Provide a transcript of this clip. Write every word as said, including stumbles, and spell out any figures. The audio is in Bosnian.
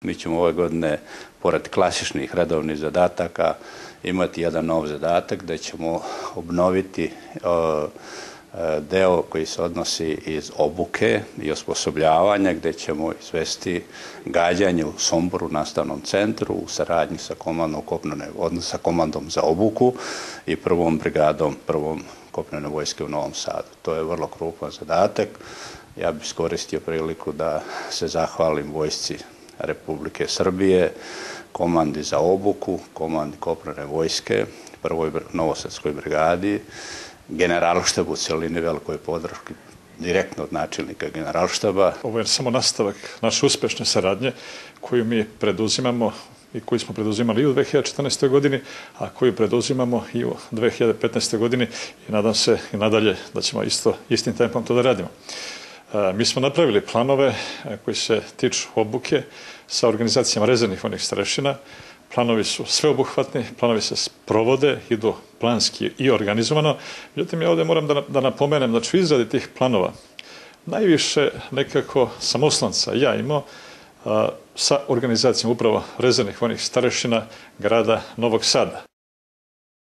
Mi ćemo ove godine, pored klasičnih redovnih zadataka, imati jedan nov zadatak da ćemo obnoviti deo koji se odnosi iz obuke i osposobljavanja, gde ćemo izvesti gađanje u Somboru nastavnom centru u saradnji sa komandom kopnene, odnosno sa komandom za obuku i prvom brigadom, prvom kopnene vojske u Novom Sadu. To je vrlo krupan zadatak. Ja bih iskoristio priliku da se zahvalim Vojsci Republike Srbije, komandi za obuku, komandi kopnene vojske, prvoj Novosadskoj brigadi, generalštabu u celini, velikoj podrški direktno od načelnika generalštaba. Ovo je samo nastavak naše uspešne saradnje koju mi preduzimamo i koju smo preduzimali i u dve hiljade četrnaestoj godini, a koju preduzimamo i u dve hiljade petnaestoj godini i nadam se i nadalje da ćemo isto, istim tempom to da radimo. Mi smo napravili planove koji se tiču obuke sa organizacijama rezervnih vojnih starešina. Planovi su sveobuhvatni, planovi se sprovode, idu planski i organizovano. Međutim, ja ovde moram da, da napomenem, znači u izradi tih planova najviše nekako sam oslonca ja imao a, sa organizacijom upravo rezervnih vojnih starešina grada Novog Sada.